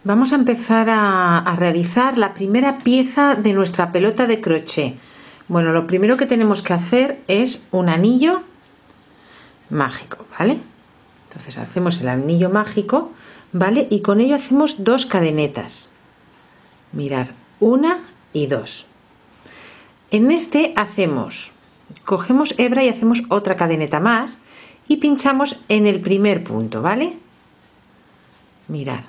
Vamos a empezar a realizar la primera pieza de nuestra pelota de crochet. Bueno, lo primero que tenemos que hacer es un anillo mágico, ¿vale? Entonces hacemos el anillo mágico, ¿vale? Y con ello hacemos dos cadenetas. Mirad, una y dos. En este cogemos hebra y hacemos otra cadeneta más y pinchamos en el primer punto, ¿vale? Mirad.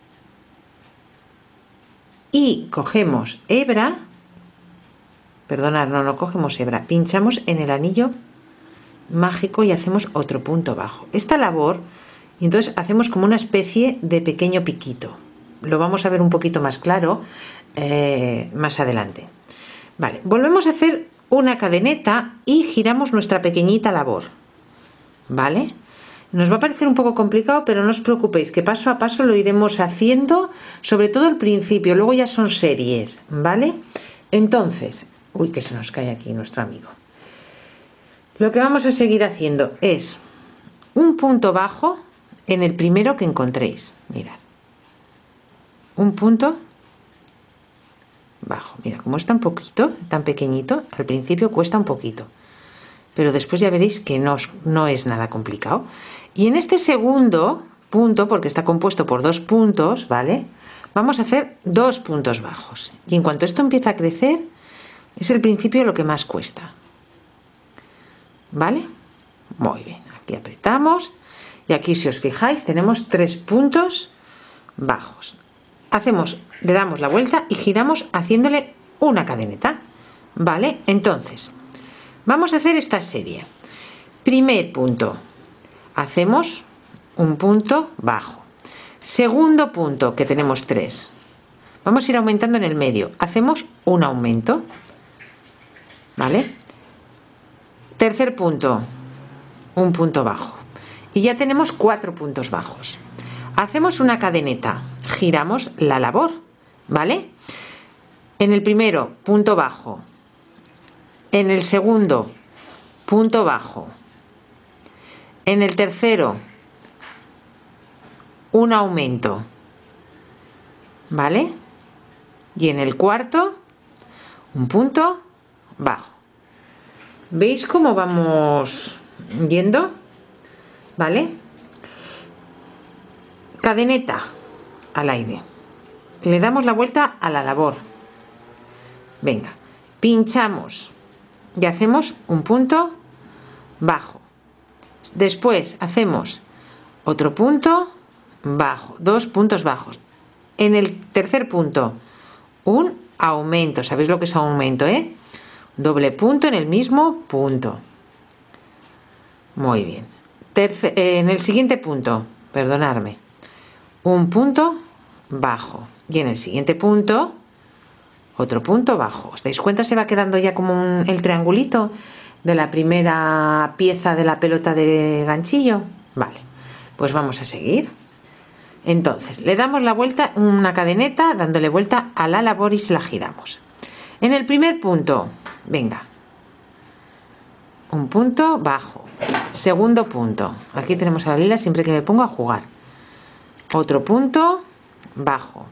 Y cogemos hebra, perdonad, no cogemos hebra, pinchamos en el anillo mágico y hacemos otro punto bajo. Esta labor, y entonces hacemos como una especie de pequeño piquito. Lo vamos a ver un poquito más claro más adelante. Vale, volvemos a hacer una cadeneta y giramos nuestra pequeñita labor, ¿vale? Nos va a parecer un poco complicado, pero no os preocupéis, que paso a paso lo iremos haciendo, sobre todo al principio, luego ya son series, ¿vale? Entonces, uy, que se nos cae aquí nuestro amigo. Lo que vamos a seguir haciendo es un punto bajo en el primero que encontréis, mirad. Un punto bajo, mira, como es tan poquito, tan pequeñito, al principio cuesta un poquito, pero después ya veréis que no es nada complicado. Y en este segundo punto, porque está compuesto por dos puntos, ¿vale? Vamos a hacer dos puntos bajos. Y en cuanto esto empieza a crecer, es el principio lo que más cuesta. ¿Vale? Muy bien. Aquí apretamos. Y aquí, si os fijáis, tenemos tres puntos bajos. Le damos la vuelta y giramos haciéndole una cadeneta. ¿Vale? Entonces, vamos a hacer esta serie. Primer punto. Hacemos un punto bajo. Segundo punto, que tenemos tres. Vamos a ir aumentando en el medio. Hacemos un aumento. ¿Vale? Tercer punto, un punto bajo. Y ya tenemos cuatro puntos bajos. Hacemos una cadeneta. Giramos la labor. ¿Vale? En el primero, punto bajo. En el segundo, punto bajo. En el tercero, un aumento, ¿vale? Y en el cuarto, un punto bajo. ¿Veis cómo vamos yendo? ¿Vale? Cadeneta al aire. Le damos la vuelta a la labor. Venga, pinchamos y hacemos un punto bajo. Después hacemos otro punto bajo, dos puntos bajos. En el tercer punto, un aumento. ¿Sabéis lo que es aumento, eh? Doble punto en el mismo punto. Muy bien. En el siguiente punto, perdonadme, un punto bajo. Y en el siguiente punto, otro punto bajo. ¿Os dais cuenta? Se va quedando ya como el triangulito de la primera pieza de la pelota de ganchillo. Vale, pues vamos a seguir. Entonces, le damos la vuelta, una cadeneta, dándole vuelta a la labor y se la giramos. En el primer punto, venga, un punto bajo. Segundo punto, aquí tenemos a la Lila siempre que me pongo a jugar. Otro punto bajo.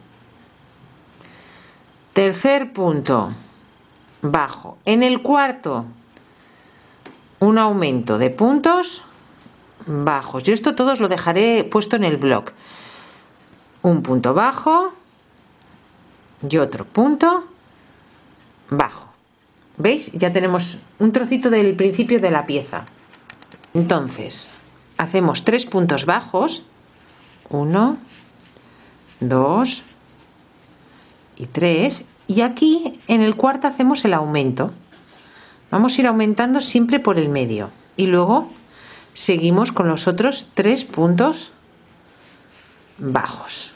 Tercer punto bajo. En el cuarto, un aumento de puntos bajos. Yo esto todos lo dejaré puesto en el blog. Un punto bajo y otro punto bajo. ¿Veis? Ya tenemos un trocito del principio de la pieza. Entonces, hacemos tres puntos bajos. 1, 2 y 3. Y aquí en el cuarto hacemos el aumento. Vamos a ir aumentando siempre por el medio. Y luego seguimos con los otros tres puntos bajos.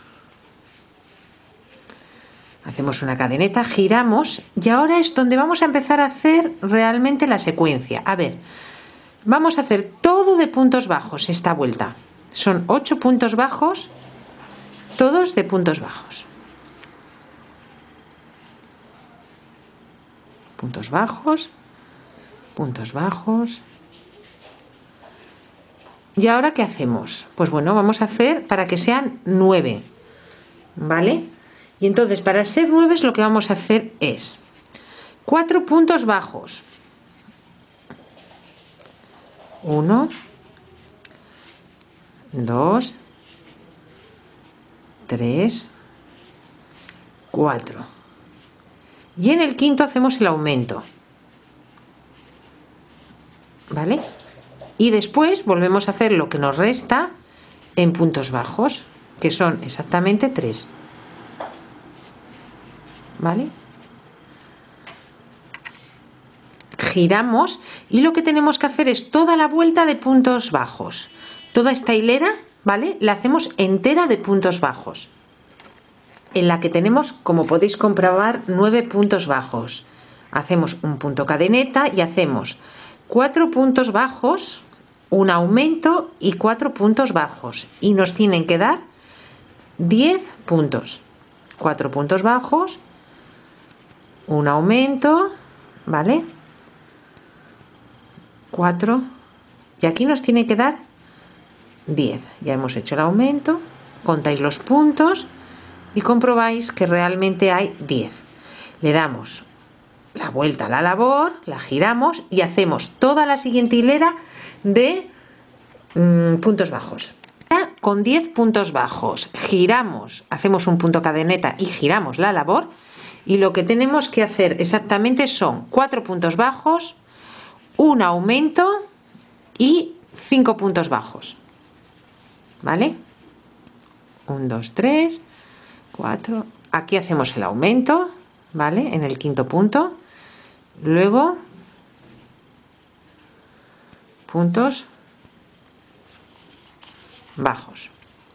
Hacemos una cadeneta, giramos y ahora es donde vamos a empezar a hacer realmente la secuencia. A ver, vamos a hacer todo de puntos bajos esta vuelta. Son 8 puntos bajos, todos de puntos bajos. Puntos bajos, puntos bajos. ¿Y ahora qué hacemos? Pues bueno, vamos a hacer para que sean 9. ¿vale? Y entonces para ser 9 lo que vamos a hacer es 4 puntos bajos, 1, 2, 3, 4, y en el quinto hacemos el aumento, ¿vale? Y después volvemos a hacer lo que nos resta en puntos bajos, que son exactamente 3, ¿vale? Giramos y lo que tenemos que hacer es toda la vuelta de puntos bajos. Toda esta hilera, ¿vale?, la hacemos entera de puntos bajos, en la que tenemos, como podéis comprobar, 9 puntos bajos. Hacemos un punto cadeneta y hacemos 4 puntos bajos, un aumento y 4 puntos bajos, y nos tienen que dar 10 puntos. 4 puntos bajos, un aumento, ¿vale? 4, y aquí nos tiene que dar 10. Ya hemos hecho el aumento, contáis los puntos y comprobáis que realmente hay 10. Le damos la vuelta a la labor, la giramos y hacemos toda la siguiente hilera de puntos bajos. Con 10 puntos bajos giramos, hacemos un punto cadeneta y giramos la labor, y lo que tenemos que hacer exactamente son 4 puntos bajos, un aumento y 5 puntos bajos, ¿vale? 1, 2, 3, 4, aquí hacemos el aumento, ¿vale?, en el quinto punto, luego puntos bajos,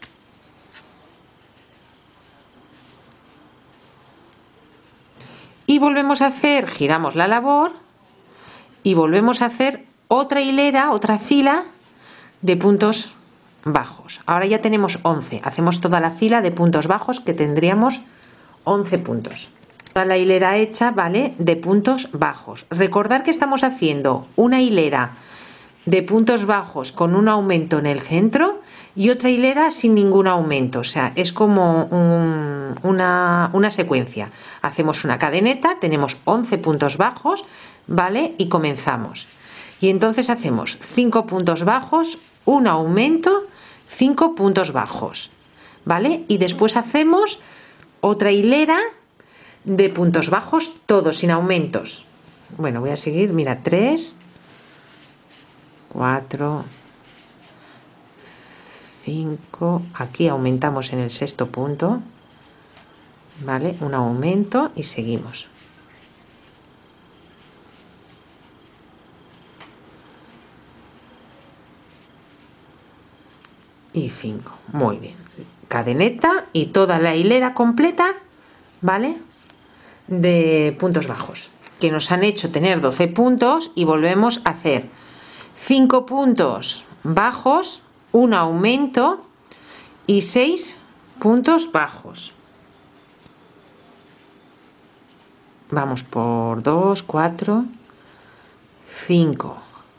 y volvemos a hacer, giramos la labor y volvemos a hacer otra hilera, otra fila de puntos bajos. Ahora ya tenemos 11, hacemos toda la fila de puntos bajos, que tendríamos 11 puntos. Toda la hilera hecha, ¿vale?, de puntos bajos. Recordad que estamos haciendo una hilera de puntos bajos con un aumento en el centro y otra hilera sin ningún aumento, o sea, es como una secuencia. Hacemos una cadeneta, tenemos 11 puntos bajos, ¿vale?, y comenzamos. Y entonces hacemos 5 puntos bajos, un aumento, 5 puntos bajos, ¿vale? Y después hacemos otra hilera de puntos bajos, todos sin aumentos. Bueno, voy a seguir, mira, 3, 4, 5, aquí aumentamos en el sexto punto, ¿vale?, un aumento y seguimos. Y 5, muy bien, cadeneta y toda la hilera completa, ¿vale?, de puntos bajos, que nos han hecho tener 12 puntos, y volvemos a hacer 5 puntos bajos, un aumento y 6 puntos bajos. Vamos por 2, 4, 5,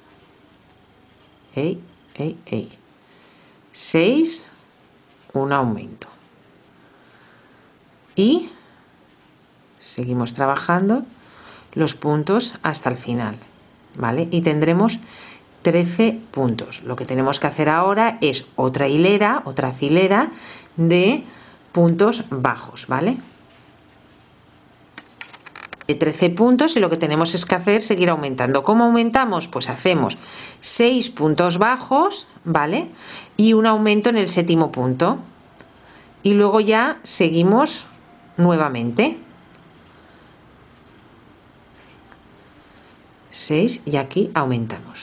6, un aumento, y seguimos trabajando los puntos hasta el final, ¿vale? Y tendremos 13 puntos. Lo que tenemos que hacer ahora es otra hilera, otra filera de puntos bajos, ¿vale?, de 13 puntos, y lo que tenemos es que hacer, seguir aumentando. ¿Cómo aumentamos? Pues hacemos 6 puntos bajos, ¿vale?, y un aumento en el séptimo punto, y luego ya seguimos nuevamente 6, y aquí aumentamos.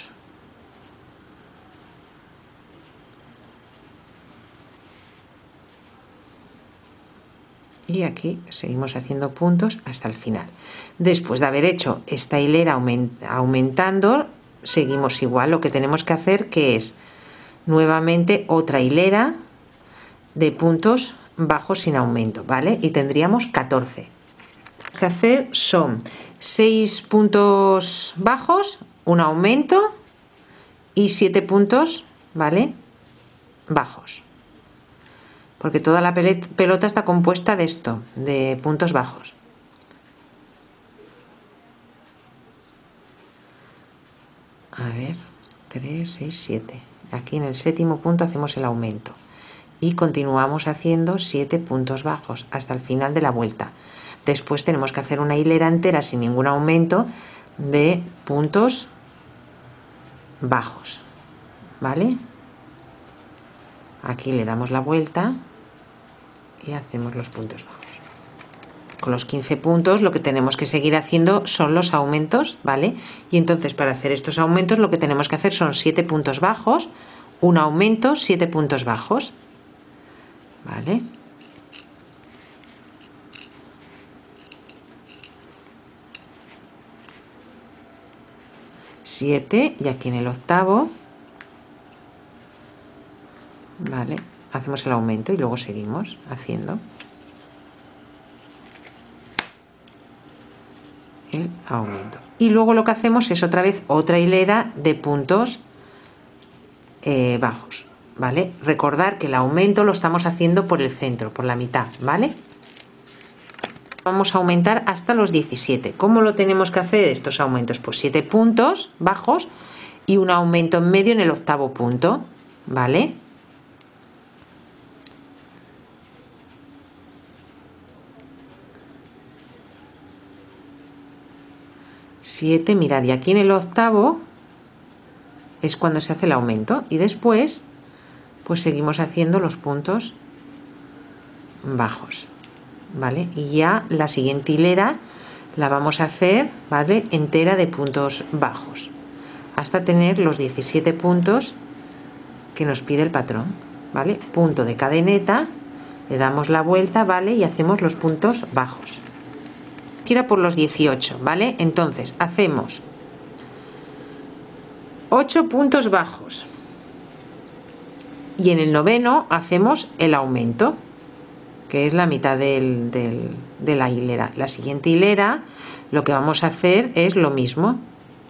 Y aquí seguimos haciendo puntos hasta el final. Después de haber hecho esta hilera aumentando, seguimos igual. Lo que tenemos que hacer, que es nuevamente otra hilera de puntos bajos sin aumento, ¿vale? Y tendríamos 14. Lo que hacer son 6 puntos bajos, un aumento y 7 puntos, ¿vale?, bajos. porque toda la pelota está compuesta de esto, de puntos bajos. A ver, 3, 6, 7. Aquí en el séptimo punto hacemos el aumento y continuamos haciendo 7 puntos bajos hasta el final de la vuelta. Después tenemos que hacer una hilera entera sin ningún aumento de puntos bajos, ¿vale? Aquí le damos la vuelta y hacemos los puntos bajos. Con los 15 puntos lo que tenemos que seguir haciendo son los aumentos, ¿vale? Y entonces para hacer estos aumentos lo que tenemos que hacer son 7 puntos bajos, un aumento, 7 puntos bajos, ¿vale? Siete, y aquí en el octavo, ¿vale? Hacemos el aumento y luego seguimos haciendo el aumento. Y luego lo que hacemos es otra vez otra hilera de puntos bajos, ¿vale? Recordar que el aumento lo estamos haciendo por el centro, por la mitad, ¿vale? Vamos a aumentar hasta los 17. ¿Cómo lo tenemos que hacer estos aumentos? Pues 7 puntos bajos y un aumento en medio en el octavo punto, ¿vale? Siete, mirad, y aquí en el octavo es cuando se hace el aumento y después pues seguimos haciendo los puntos bajos, ¿vale? Y ya la siguiente hilera la vamos a hacer, ¿vale? Entera de puntos bajos hasta tener los 17 puntos que nos pide el patrón, ¿vale? Punto de cadeneta, le damos la vuelta, ¿vale? Y hacemos los puntos bajos. Quiera por los 18, ¿vale? Entonces hacemos 8 puntos bajos y en el noveno hacemos el aumento, que es la mitad de la hilera. La siguiente hilera lo que vamos a hacer es lo mismo,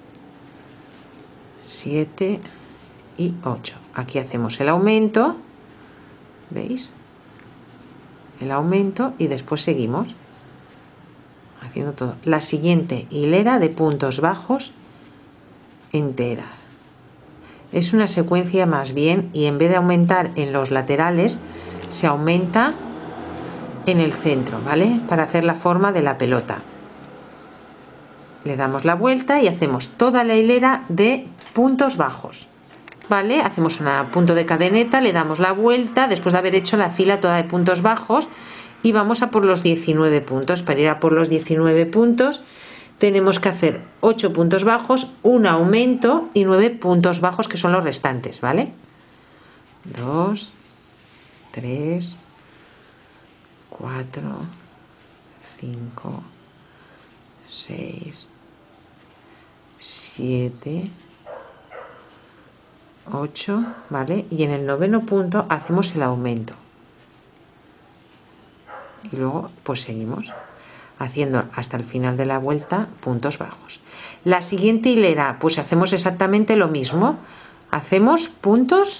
7 y 8. Aquí hacemos el aumento, ¿veis? El aumento y después seguimos haciendo todo. La siguiente hilera de puntos bajos entera. Es una secuencia más bien y en vez de aumentar en los laterales se aumenta en el centro, ¿vale? Para hacer la forma de la pelota. Le damos la vuelta y hacemos toda la hilera de puntos bajos, ¿vale? Hacemos un punto de cadeneta, le damos la vuelta después de haber hecho la fila toda de puntos bajos y vamos a por los 19 puntos. Para ir a por los 19 puntos tenemos que hacer 8 puntos bajos, un aumento y 9 puntos bajos que son los restantes, ¿vale? 2, 3, 4, 5, 6, 7, 8, ¿vale? Y en el noveno punto hacemos el aumento. Y luego pues seguimos haciendo hasta el final de la vuelta puntos bajos. La siguiente hilera pues hacemos exactamente lo mismo, hacemos puntos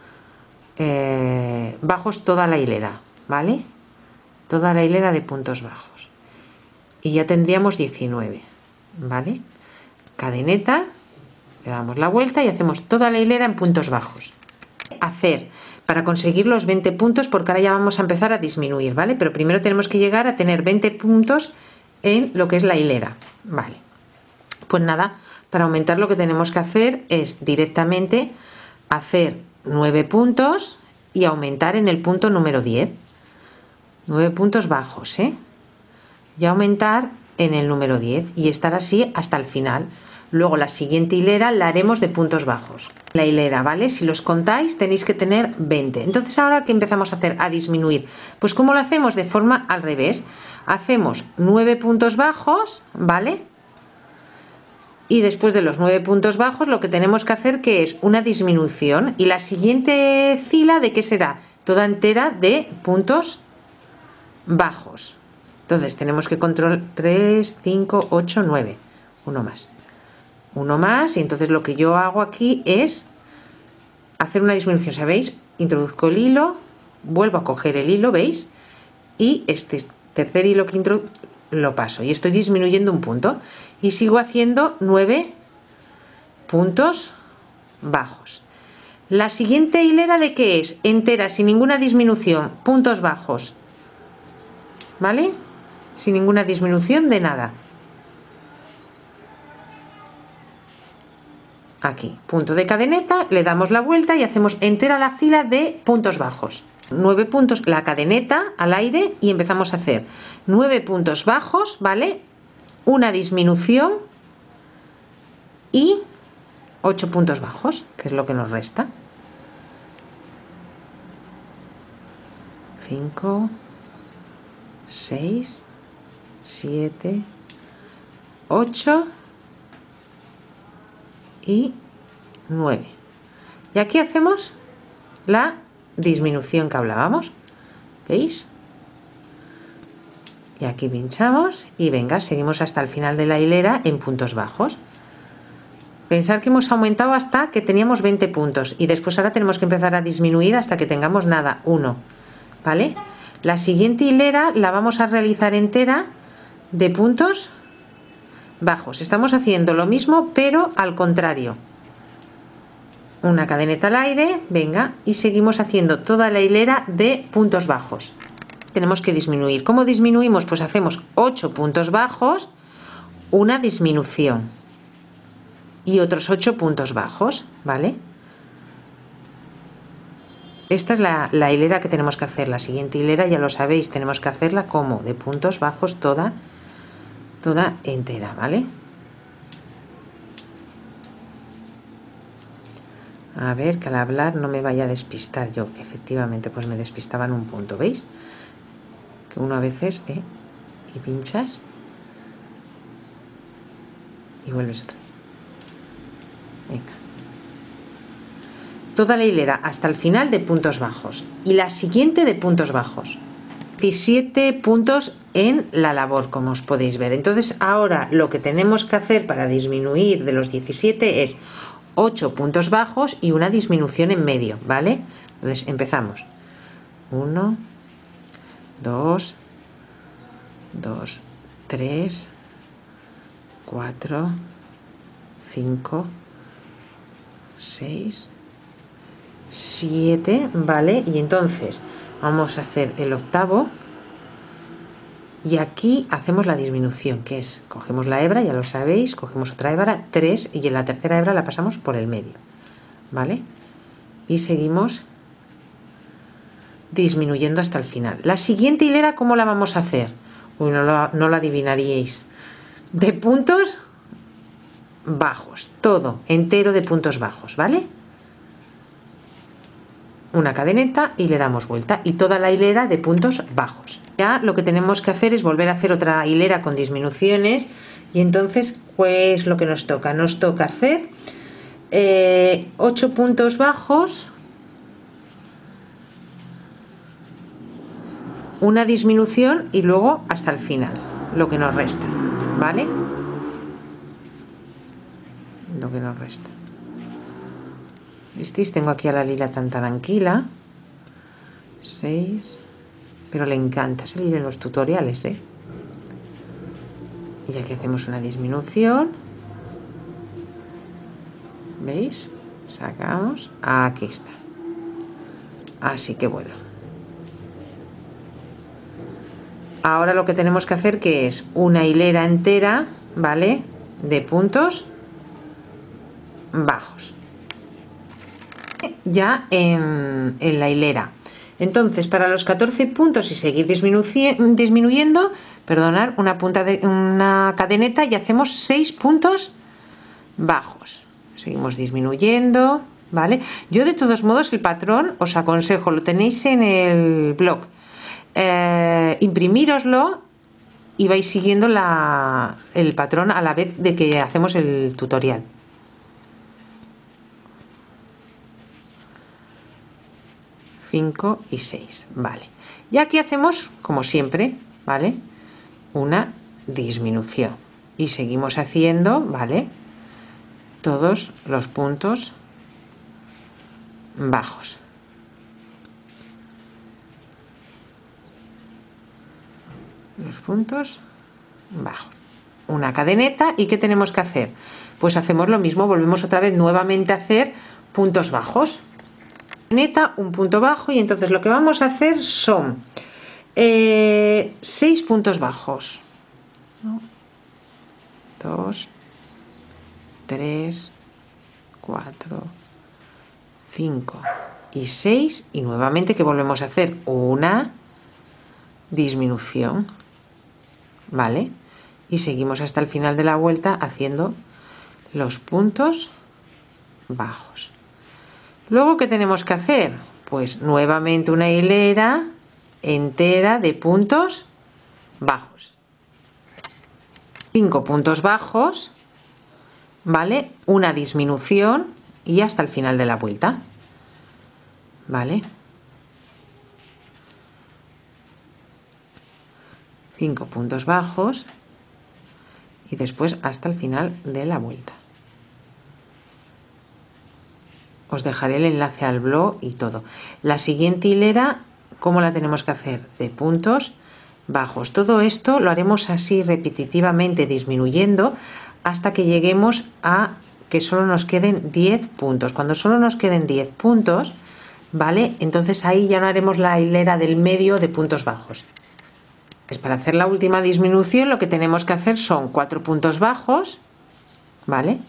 bajos toda la hilera, ¿vale? Toda la hilera de puntos bajos y ya tendríamos 19, ¿vale? Cadeneta, le damos la vuelta y hacemos toda la hilera en puntos bajos. Hacer para conseguir los 20 puntos, porque ahora ya vamos a empezar a disminuir, ¿vale? Pero primero tenemos que llegar a tener 20 puntos en lo que es la hilera, ¿vale? Pues nada, para aumentar lo que tenemos que hacer es directamente hacer 9 puntos y aumentar en el punto número 10. 9 puntos bajos, ¿eh? Y aumentar en el número 10 y estar así hasta el final. Luego la siguiente hilera la haremos de puntos bajos. La hilera, ¿vale? Si los contáis tenéis que tener 20. Entonces ahora ¿qué empezamos a hacer? A disminuir. Pues ¿cómo lo hacemos? De forma al revés. Hacemos 9 puntos bajos, ¿vale? Y después de los 9 puntos bajos lo que tenemos que hacer que es una disminución. Y la siguiente fila ¿de qué será? Toda entera de puntos bajos. Entonces tenemos que controlar 3, 5, 8, 9. Uno más. Uno más y entonces lo que yo hago aquí es hacer una disminución, ¿sabéis? Introduzco el hilo, vuelvo a coger el hilo, ¿veis? Y este tercer hilo que lo paso y estoy disminuyendo un punto y sigo haciendo 9 puntos bajos. La siguiente hilera, ¿de qué es? Entera, sin ninguna disminución, puntos bajos, ¿vale? Sin ninguna disminución de nada. Aquí, punto de cadeneta, le damos la vuelta y hacemos entera la fila de puntos bajos. 9 puntos la cadeneta al aire y empezamos a hacer 9 puntos bajos, ¿vale? Una disminución y 8 puntos bajos, que es lo que nos resta. 5, 6, 7, 8 y 9. Y aquí hacemos la disminución que hablábamos, ¿veis? Y aquí pinchamos y venga, seguimos hasta el final de la hilera en puntos bajos. Pensar que hemos aumentado hasta que teníamos 20 puntos y después ahora tenemos que empezar a disminuir hasta que tengamos nada, 1, ¿vale? La siguiente hilera la vamos a realizar entera de puntos bajos. Estamos haciendo lo mismo pero al contrario. Una cadeneta al aire, venga, y seguimos haciendo toda la hilera de puntos bajos. Tenemos que disminuir. ¿Cómo disminuimos? Pues hacemos 8 puntos bajos, una disminución y otros 8 puntos bajos, ¿vale? Esta es la hilera que tenemos que hacer. La siguiente hilera, ya lo sabéis, tenemos que hacerla como de puntos bajos toda entera, ¿vale? A ver, que al hablar no me vaya a despistar yo. Efectivamente, pues me despistaba en un punto, ¿veis? Que uno a veces, y pinchas y vuelves otra vez. Venga. Toda la hilera hasta el final de puntos bajos y la siguiente de puntos bajos. 17 puntos en la labor, como os podéis ver. Entonces ahora lo que tenemos que hacer para disminuir de los 17 es 8 puntos bajos y una disminución en medio, ¿vale? Entonces empezamos. 1, 2, 3, 4, 5, 6, 7, ¿vale? Y entonces vamos a hacer el octavo y aquí hacemos la disminución, que es, cogemos la hebra, ya lo sabéis, cogemos otra hebra, 3, y en la tercera hebra la pasamos por el medio, ¿vale? Y seguimos disminuyendo hasta el final. La siguiente hilera, ¿cómo la vamos a hacer? Uy, no la adivinaríais. De puntos bajos, todo entero de puntos bajos, ¿vale? Una cadeneta y le damos vuelta y toda la hilera de puntos bajos. Ya lo que tenemos que hacer es volver a hacer otra hilera con disminuciones y entonces pues lo que nos toca hacer 8 puntos bajos, una disminución y luego hasta el final lo que nos resta, ¿vale? Lo que nos resta. ¿Visteis? Tengo aquí a la Lila tan tranquila. 6. Pero le encanta salir en los tutoriales, ¿eh? Y aquí hacemos una disminución. ¿Veis? Sacamos. Aquí está. Así que bueno. Ahora lo que tenemos que hacer que es una hilera entera, ¿vale? De puntos bajos. Ya en la hilera. Entonces, para los 14 puntos y seguir disminuyendo, perdonar, una cadeneta y hacemos 6 puntos bajos. Seguimos disminuyendo, ¿vale? Yo de todos modos el patrón os aconsejo, lo tenéis en el blog, imprimíroslo y vais siguiendo el patrón a la vez de que hacemos el tutorial. Y 6, vale. Y aquí hacemos, como siempre, ¿vale? Una disminución. Y seguimos haciendo, ¿vale? Todos los puntos bajos. los puntos bajos, una cadeneta. ¿Y qué tenemos que hacer? Pues hacemos lo mismo, volvemos otra vez nuevamente a hacer puntos bajos, cadeneta, un punto bajo, y entonces lo que vamos a hacer son 6 puntos bajos. 1, 2, 3, 4, 5 y 6, y nuevamente que volvemos a hacer una disminución, ¿vale? Y seguimos hasta el final de la vuelta haciendo los puntos bajos. Luego, ¿qué tenemos que hacer? Pues nuevamente una hilera entera de puntos bajos, 5 puntos bajos, ¿vale? Una disminución y hasta el final de la vuelta, ¿vale? 5 puntos bajos y después hasta el final de la vuelta. Os dejaré el enlace al blog y todo. La siguiente hilera, ¿cómo la tenemos que hacer? De puntos bajos. Todo esto lo haremos así repetitivamente, disminuyendo hasta que lleguemos a que solo nos queden 10 puntos. Cuando solo nos queden 10 puntos, ¿vale? Entonces ahí ya no haremos la hilera del medio de puntos bajos. Pues para hacer la última disminución lo que tenemos que hacer son 4 puntos bajos, ¿vale?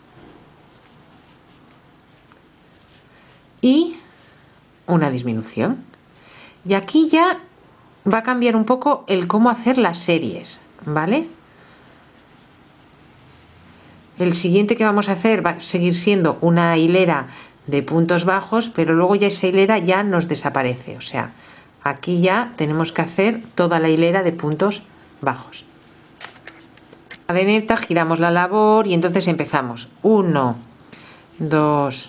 Y una disminución. Y aquí ya va a cambiar un poco el cómo hacer las series, ¿vale? El siguiente que vamos a hacer va a seguir siendo una hilera de puntos bajos, pero luego ya esa hilera ya nos desaparece. O sea, aquí ya tenemos que hacer toda la hilera de puntos bajos. Cadeneta, giramos la labor y entonces empezamos. 1, 2,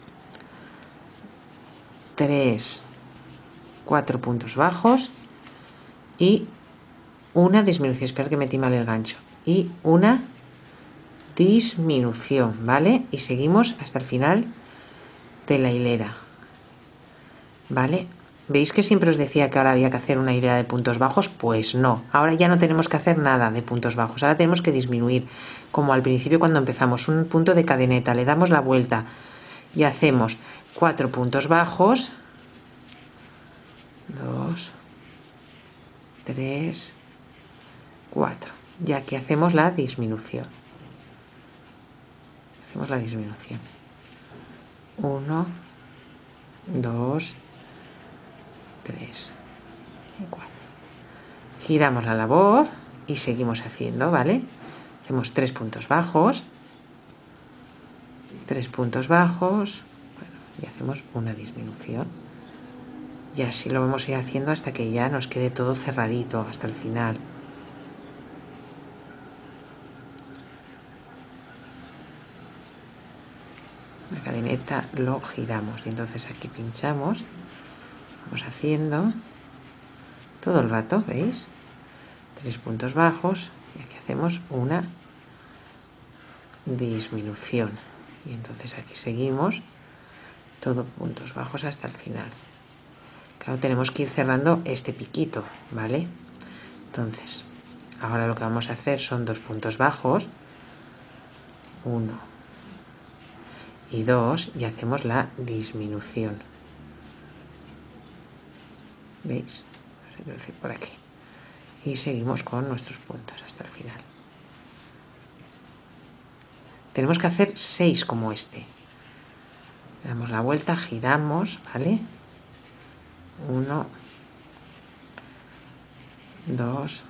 3, 4 puntos bajos y una disminución. Espera que metí mal el gancho. Y una disminución, ¿vale? Y seguimos hasta el final de la hilera, ¿vale? ¿Veis que siempre os decía que ahora había que hacer una hilera de puntos bajos? Pues no, ahora ya no tenemos que hacer nada de puntos bajos, ahora tenemos que disminuir, como al principio cuando empezamos, un punto de cadeneta, le damos la vuelta y hacemos 4 puntos bajos, 2, 3, 4, y aquí hacemos la disminución. Hacemos la disminución. 1, 2, 3 y 4. Giramos la labor y seguimos haciendo, ¿vale? Hacemos 3 puntos bajos, 3 puntos bajos, bueno, y hacemos una disminución. Y así lo vamos a ir haciendo hasta que ya nos quede todo cerradito, hasta el final. La cadeneta lo giramos y entonces aquí pinchamos, vamos haciendo todo el rato, ¿veis? 3 puntos bajos y aquí hacemos una disminución y entonces aquí seguimos todo puntos bajos hasta el final. Claro, tenemos que ir cerrando este piquito, ¿vale? Entonces, ahora lo que vamos a hacer son 2 puntos bajos, 1 y 2, y hacemos la disminución. ¿Veis? No sé qué decir por aquí. Y seguimos con nuestros puntos hasta el final. Tenemos que hacer 6 como este. Le damos la vuelta, giramos, ¿vale? 1, 2,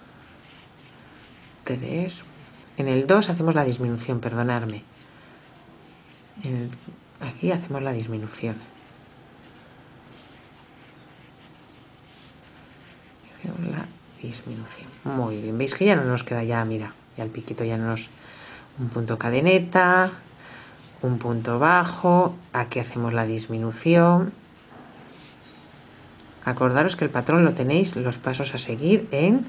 3. En el 2 hacemos la disminución, perdonadme. Aquí hacemos la disminución. Hacemos la disminución. Muy bien, veis que ya no nos queda ya, mira, ya el piquito ya no nos... Un punto cadeneta, un punto bajo, aquí hacemos la disminución. Acordaros que el patrón lo tenéis, los pasos a seguir en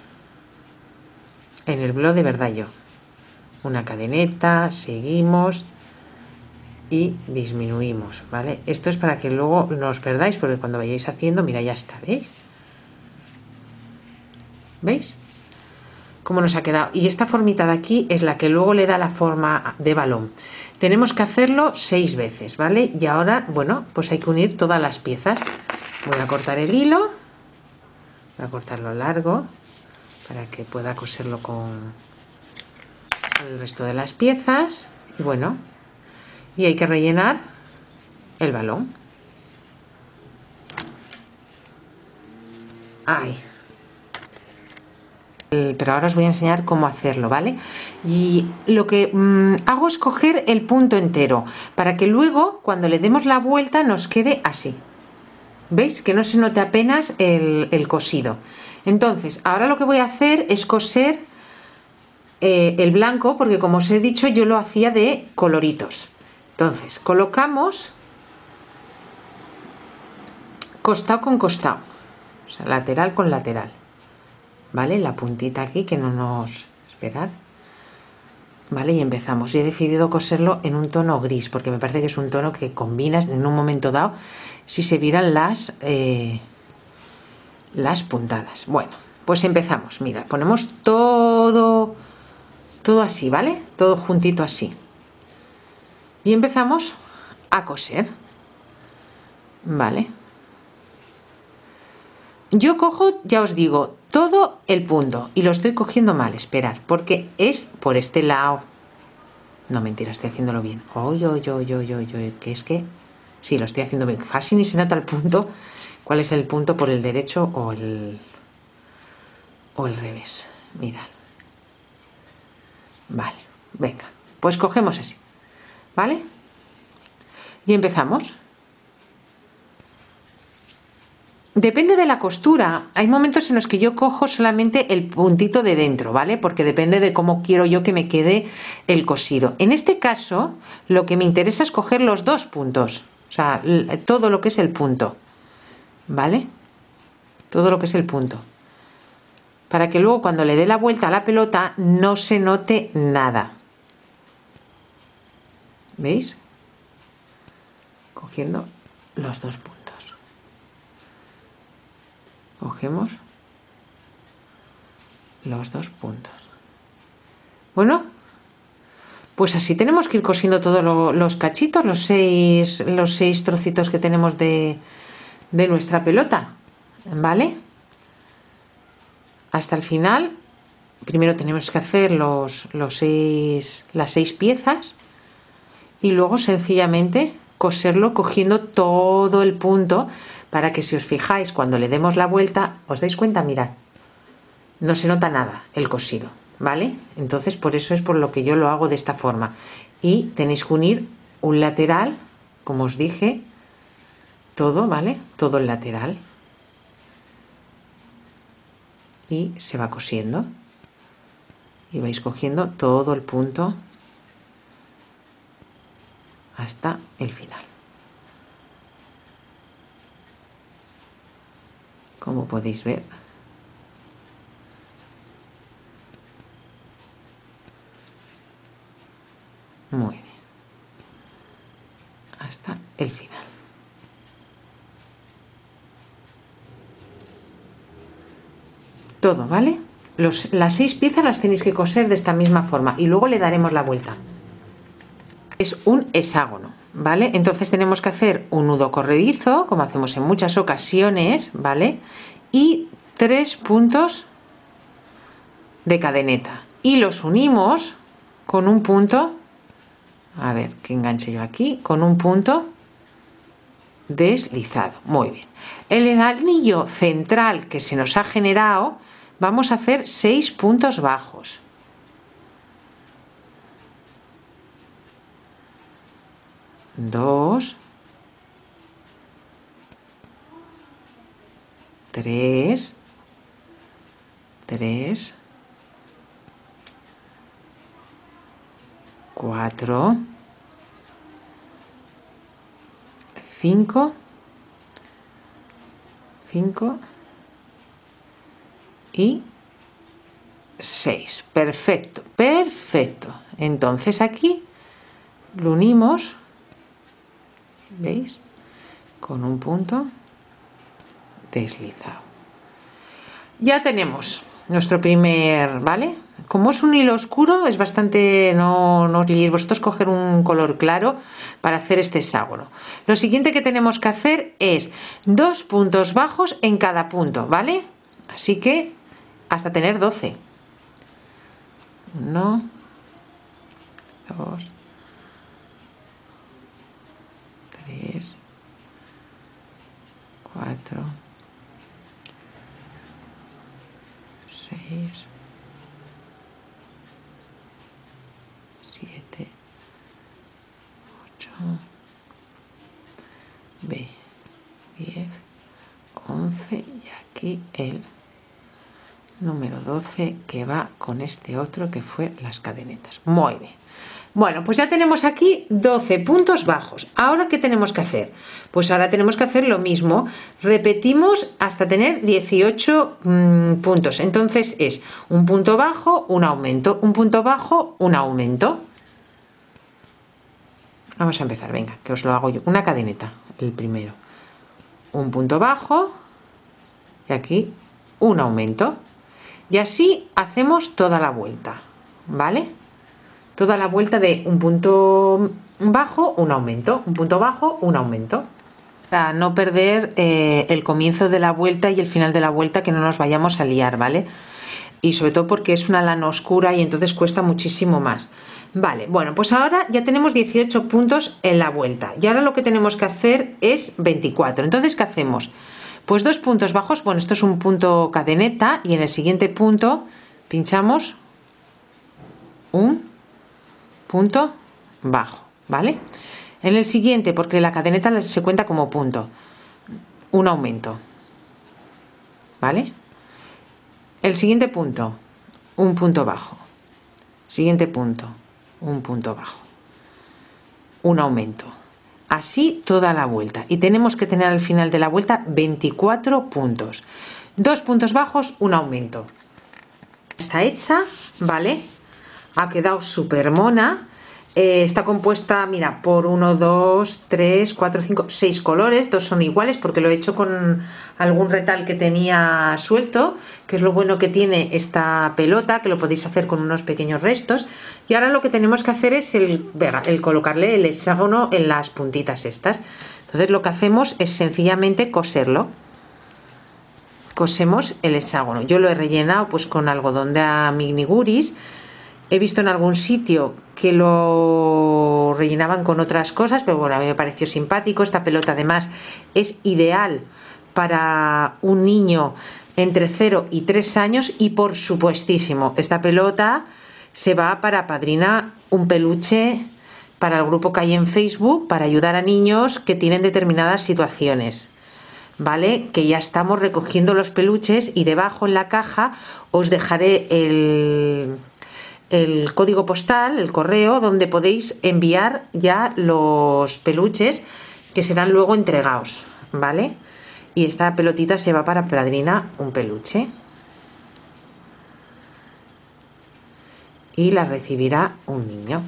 el blog de Verdad Yo. Una cadeneta, seguimos y disminuimos, ¿vale? Esto es para que luego no os perdáis, porque cuando vayáis haciendo, mira, ya está, ¿veis? ¿Veis? Cómo nos ha quedado. Y esta formita de aquí es la que luego le da la forma de balón. Tenemos que hacerlo 6 veces, ¿vale? Y ahora, bueno, pues hay que unir todas las piezas. Voy a cortar el hilo, voy a cortarlo largo para que pueda coserlo con el resto de las piezas. Y bueno, y hay que rellenar el balón. Ahí. Pero ahora os voy a enseñar cómo hacerlo, ¿vale? Y lo que hago es coger el punto entero para que luego cuando le demos la vuelta nos quede así. ¿Veis? Que no se note apenas el cosido. Entonces, ahora lo que voy a hacer es coser el blanco, porque como os he dicho yo lo hacía de coloritos. Entonces, colocamos costado con costado, o sea, lateral con lateral. ¿Vale? La puntita aquí que no nos... Esperad. ¿Vale? Y empezamos. Yo he decidido coserlo en un tono gris porque me parece que es un tono que combinas en un momento dado si se vieran las puntadas. Bueno, pues empezamos. Mira, ponemos todo así, ¿vale? Todo juntito así. Y empezamos a coser. ¿Vale? Yo cojo, ya os digo, todo el punto y lo estoy cogiendo mal, esperad, porque es por este lado. No, mentira, estoy haciéndolo bien. Que es que sí, lo estoy haciendo bien. Casi ni se nota el punto. ¿Cuál es el punto por el derecho o el revés? Mirad. Vale, venga, pues cogemos así, ¿vale? Y empezamos. Depende de la costura. Hay momentos en los que yo cojo solamente el puntito de dentro, ¿vale? Porque depende de cómo quiero yo que me quede el cosido. En este caso, lo que me interesa es coger los 2 puntos. O sea, todo lo que es el punto. ¿Vale? Todo lo que es el punto. Para que luego cuando le dé la vuelta a la pelota no se note nada. ¿Veis? Cogiendo los 2 puntos. Cogemos los 2 puntos. Bueno, pues así tenemos que ir cosiendo todos los cachitos, los seis trocitos que tenemos de nuestra pelota, ¿vale? Hasta el final. Primero tenemos que hacer las 6 piezas y luego sencillamente coserlo cogiendo todo el punto. Para que si os fijáis cuando le demos la vuelta, os dais cuenta, mirad, no se nota nada el cosido, ¿vale? Entonces por eso es por lo que yo lo hago de esta forma. Y tenéis que unir un lateral, como os dije, todo, ¿vale? Todo el lateral. Y se va cosiendo. Y vais cogiendo todo el punto hasta el final. Como podéis ver, muy bien, hasta el final. Todo, ¿vale? Las 6 piezas las tenéis que coser de esta misma forma y luego le daremos la vuelta. Es un hexágono, ¿vale? Entonces tenemos que hacer un nudo corredizo, como hacemos en muchas ocasiones, ¿vale? Y 3 puntos de cadeneta. Y los unimos con un punto, a ver, que enganche yo aquí, con un punto deslizado. Muy bien. En el anillo central que se nos ha generado, vamos a hacer 6 puntos bajos. 2, 3, 4, 5 y 6. Perfecto, perfecto. Entonces aquí lo unimos, ¿veis? Con un punto deslizado. Ya tenemos nuestro primer, ¿vale? Como es un hilo oscuro, es bastante, no os liéis vosotros, coger un color claro para hacer este hexágono. Lo siguiente que tenemos que hacer es 2 puntos bajos en cada punto, ¿vale? Así que hasta tener 12. 1, 2, 3, 4, 6, 7, 8, B, 10, 11 y aquí el número 12 que va con este otro que fue las cadenetas. Muy bien. Bueno, pues ya tenemos aquí 12 puntos bajos. ¿Ahora qué tenemos que hacer? Pues ahora tenemos que hacer lo mismo. Repetimos hasta tener 18 puntos. Entonces es un punto bajo, un aumento, un punto bajo, un aumento. Vamos a empezar, venga, que os lo hago yo. Una cadeneta, el primero. Un punto bajo y aquí un aumento. Y así hacemos toda la vuelta, ¿vale? Toda la vuelta de un punto bajo, un aumento, un punto bajo, un aumento. Para no perder el comienzo de la vuelta y el final de la vuelta, que no nos vayamos a liar, ¿vale? Y sobre todo porque es una lana oscura y entonces cuesta muchísimo más. Vale, bueno, pues ahora ya tenemos 18 puntos en la vuelta. Y ahora lo que tenemos que hacer es 24. Entonces, ¿qué hacemos? Pues 2 puntos bajos, bueno, esto es un punto cadeneta y en el siguiente punto pinchamos un punto bajo, ¿vale? En el siguiente, porque la cadeneta se cuenta como punto, un aumento, ¿vale? El siguiente punto, un punto bajo. Siguiente punto, un punto bajo, un aumento. Así toda la vuelta. Y tenemos que tener al final de la vuelta 24 puntos. 2 puntos bajos, un aumento. Está hecha, ¿vale? Ha quedado súper mona. Está compuesta, mira, por 1, 2, 3, 4, 5, 6 colores. 2 son iguales porque lo he hecho con algún retal que tenía suelto, que es lo bueno que tiene esta pelota, que lo podéis hacer con unos pequeños restos. Y ahora lo que tenemos que hacer es el colocarle el hexágono en las puntitas estas. Entonces lo que hacemos es sencillamente coserlo. Cosemos el hexágono. Yo lo he rellenado pues con algodón de miniguris. He visto en algún sitio que lo rellenaban con otras cosas, pero bueno, a mí me pareció simpático. Esta pelota además es ideal para un niño entre 0 y 3 años y por supuestísimo, esta pelota se va para Padrina un peluche para el grupo que hay en Facebook para ayudar a niños que tienen determinadas situaciones. ¿Vale? Que ya estamos recogiendo los peluches y debajo en la caja os dejaré el código postal, el correo, donde podéis enviar ya los peluches que serán luego entregados, ¿vale? Y esta pelotita se va para Padrina un peluche. Y la recibirá un niño.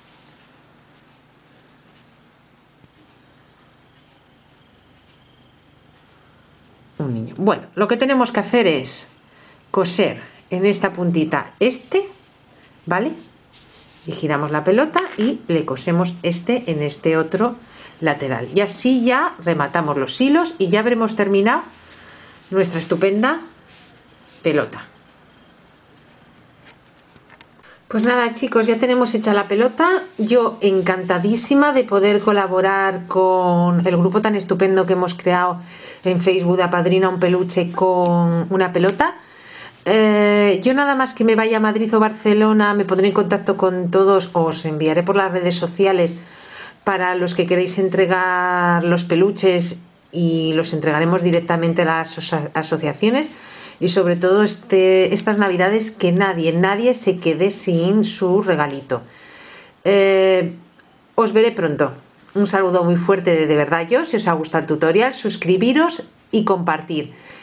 Un niño. Bueno, lo que tenemos que hacer es coser en esta puntita ¿vale? Y giramos la pelota y le cosemos en este otro lateral. Y así ya rematamos los hilos y ya habremos terminado nuestra estupenda pelota. Pues nada, chicos, ya tenemos hecha la pelota. Yo encantadísima de poder colaborar con el grupo tan estupendo que hemos creado en Facebook de Apadrina un peluche con una pelota. Yo nada más que me vaya a Madrid o Barcelona me pondré en contacto con todos, os enviaré por las redes sociales para los que queréis entregar los peluches y los entregaremos directamente a las asociaciones y sobre todo estas navidades que nadie se quede sin su regalito. Os veré pronto. Un saludo muy fuerte de verdad yo, si os ha gustado el tutorial, suscribiros y compartir.